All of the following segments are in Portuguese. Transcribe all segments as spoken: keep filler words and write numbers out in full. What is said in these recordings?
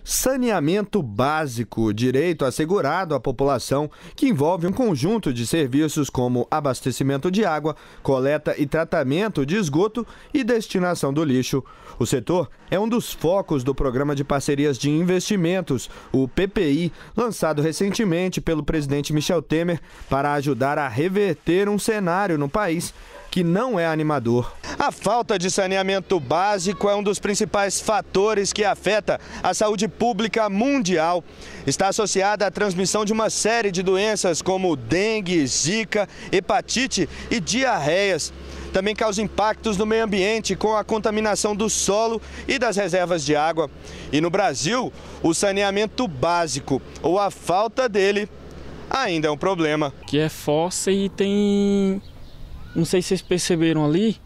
Saneamento básico, direito assegurado à população, que envolve um conjunto de serviços como abastecimento de água, coleta e tratamento de esgoto e destinação do lixo. O setor é um dos focos do Programa de Parcerias de Investimentos, o P P I, lançado recentemente pelo presidente Michel Temer para ajudar a reverter um cenário no país que não é animador. A falta de saneamento básico é um dos principais fatores que afeta a saúde pública mundial. Está associada à transmissão de uma série de doenças como dengue, zika, hepatite e diarreias. Também causa impactos no meio ambiente com a contaminação do solo e das reservas de água. E no Brasil, o saneamento básico, ou a falta dele, ainda é um problema. Que é fossa e tem... Não sei se vocês perceberam ali,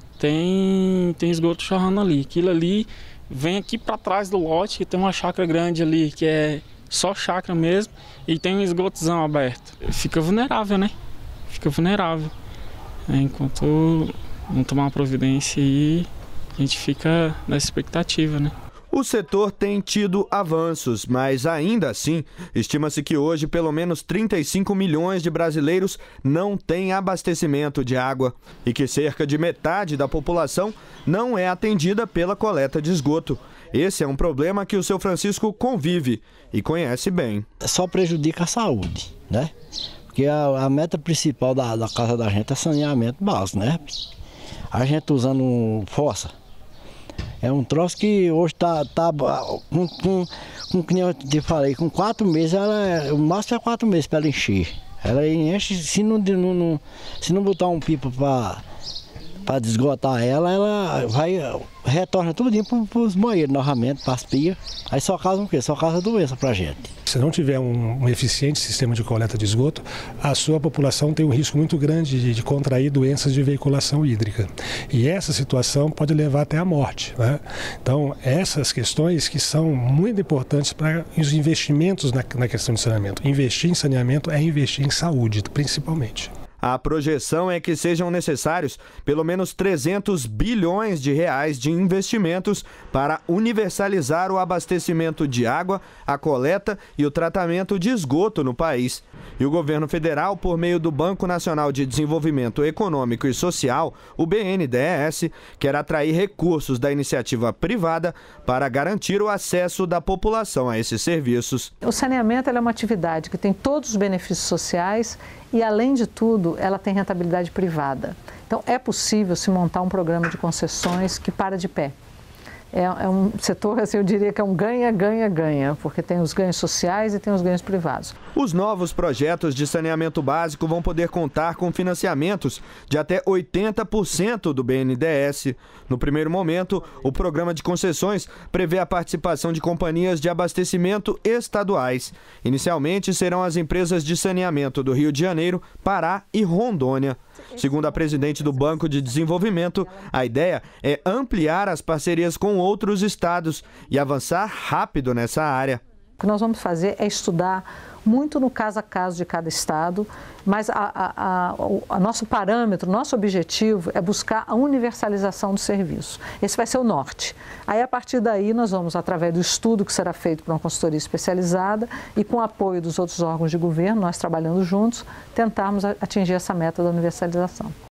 tem, tem esgoto jorrando ali. Aquilo ali vem aqui para trás do lote, que tem uma chácara grande ali, que é só chácara mesmo, e tem um esgotozão aberto. Fica vulnerável, né? Fica vulnerável. É, enquanto não tomar uma providência aí, a gente fica nessa expectativa, né? O setor tem tido avanços, mas ainda assim, estima-se que hoje pelo menos trinta e cinco milhões de brasileiros não têm abastecimento de água e que cerca de metade da população não é atendida pela coleta de esgoto. Esse é um problema que o seu Francisco convive e conhece bem. Só prejudica a saúde, né? Porque a, a meta principal da, da casa da gente é saneamento básico, né? A gente usando fossa. É um troço que hoje está tá, com, com, com, como eu te falei, com quatro meses, ela, o máximo é quatro meses para ela encher. Ela enche, se não, não, não, se não botar um pipa para desgotar ela, ela vai, retorna tudinho para os banheiros novamente, para as pias. Aí só causa o quê? Só causa doença para a gente. Se não tiver um, um eficiente sistema de coleta de esgoto, a sua população tem um risco muito grande de, de contrair doenças de veiculação hídrica. E essa situação pode levar até a morte, né? Então, essas questões que são muito importantes para os investimentos na, na questão de saneamento. Investir em saneamento é investir em saúde, principalmente. A projeção é que sejam necessários pelo menos trezentos bilhões de reais de investimentos para universalizar o abastecimento de água, a coleta e o tratamento de esgoto no país. E o governo federal, por meio do Banco Nacional de Desenvolvimento Econômico e Social, o B N D E S, quer atrair recursos da iniciativa privada para garantir o acesso da população a esses serviços. O saneamento é uma atividade que tem todos os benefícios sociais e, além de tudo, ela tem rentabilidade privada. Então, é possível se montar um programa de concessões que para de pé. É, é um setor, assim, eu diria que é um ganha, ganha, ganha, porque tem os ganhos sociais e tem os ganhos privados. Os novos projetos de saneamento básico vão poder contar com financiamentos de até oitenta por cento do B N D E S. No primeiro momento, o programa de concessões prevê a participação de companhias de abastecimento estaduais. Inicialmente, serão as empresas de saneamento do Rio de Janeiro, Pará e Rondônia. Segundo a presidente do Banco de Desenvolvimento, a ideia é ampliar as parcerias com outros estados e avançar rápido nessa área. O que nós vamos fazer é estudar muito no caso a caso de cada estado, mas a, a, a, a nosso parâmetro, nosso objetivo é buscar a universalização do serviço. Esse vai ser o norte. Aí, a partir daí, nós vamos, através do estudo que será feito por uma consultoria especializada e com o apoio dos outros órgãos de governo, nós trabalhando juntos, tentarmos atingir essa meta da universalização.